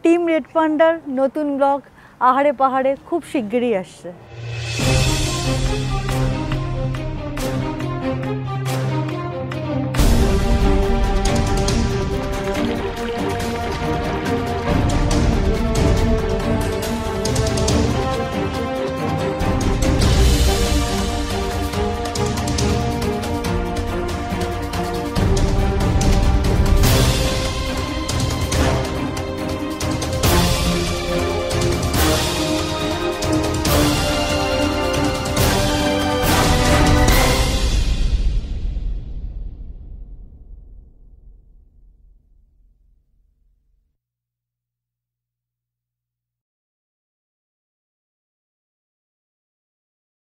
Team red পান্ডার নতুন blog আহারে পাহাড়ে খুব শিগগিরই আসছে।